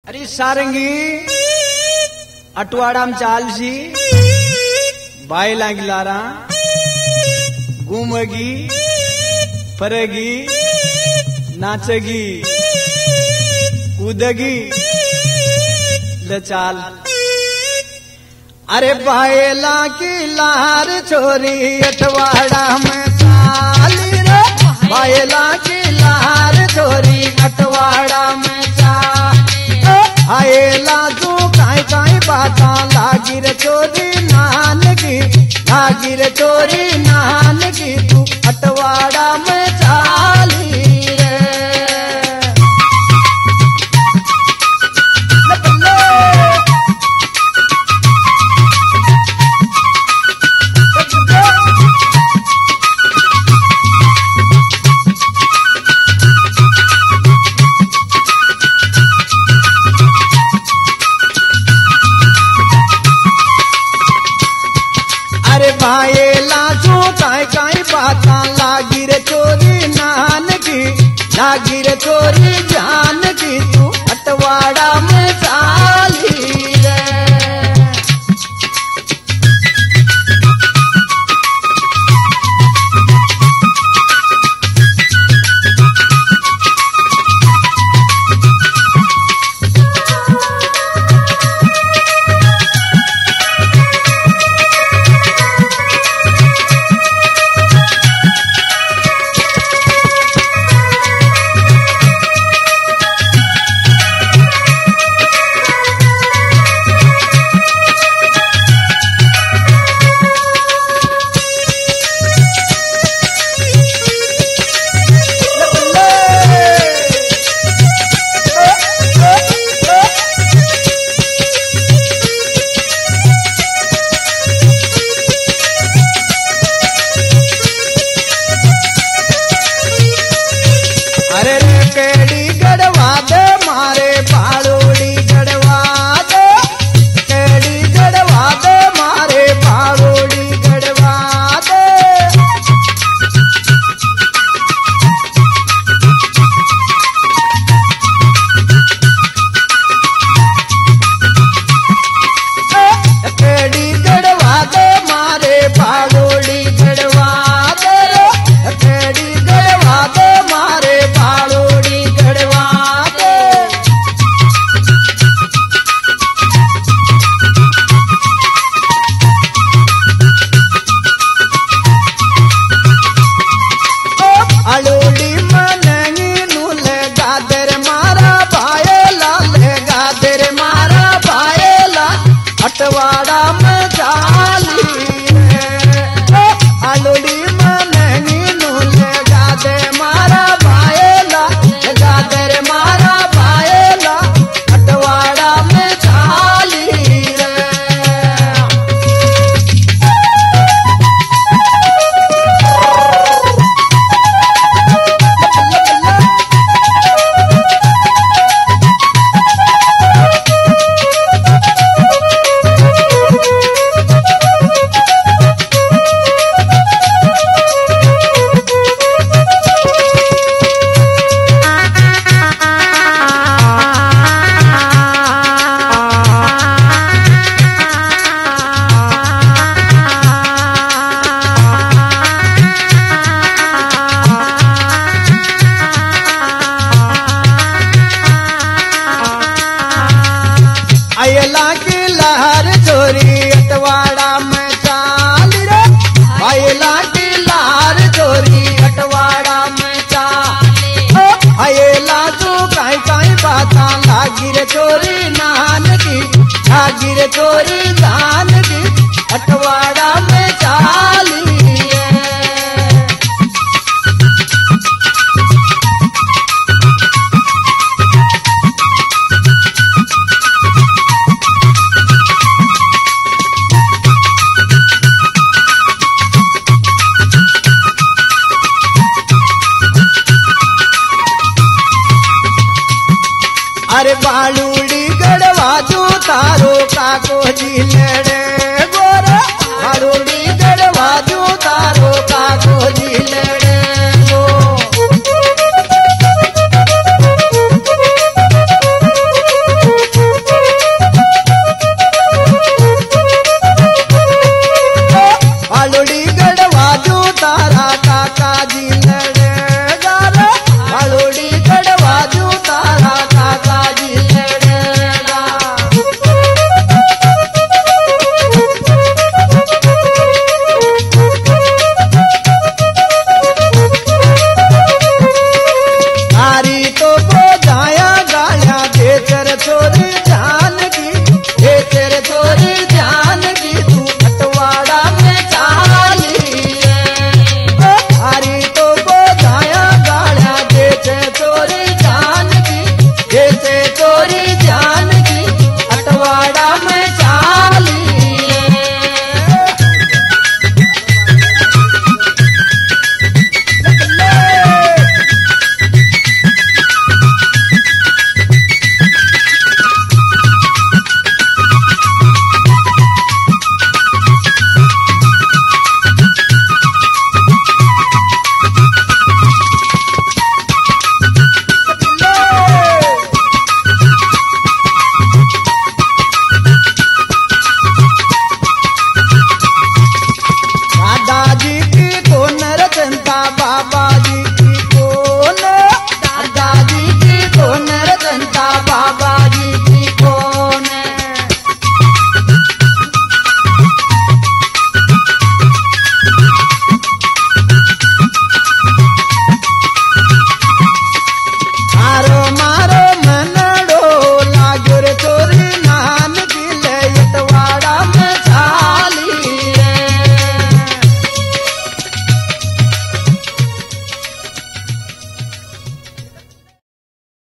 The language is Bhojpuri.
अरे सारंगी अटवाड़ा में चालसी बाई लागी लारा घूमगी फरेगी नाचगी कूदगी लचाल। अरे बायला की लार छोरी अटवाड़ा में चाली रे, बायला की लार छोरी अटवाड़ा में चाली। आयला तू काई काई बाता लागी रे चोरी नान की, लागी रे चोरी नान की तू अटवाड़ा में चाली रे। भायला जो काई काई बाता लागी रे चोरी नान की, लागी रे चोरी जान की तू अटवाड़ा में चाली रे। अटवाड़ा में चाली रे, आलोड़ी मनंगी नूले गादे मारा भायला, गादे रे मारा भायला अटवाड़ा में चाली रे। आयला की लहर चोरी अटवाड़ा में चाली रे, आयला की लहर चोरी अटवाड़ा में चाली। आयला तू काई काई बाता लागी रे चोरी नान की, लागी रे चोरी जान की अटवाड़ा में चाली रे। अरे बालूड़ी गढ़वा जो तारो काको जी लड़े गोरा, बालूड़ी गढ़वा जो तारो काको जी लड़े गो। छोरी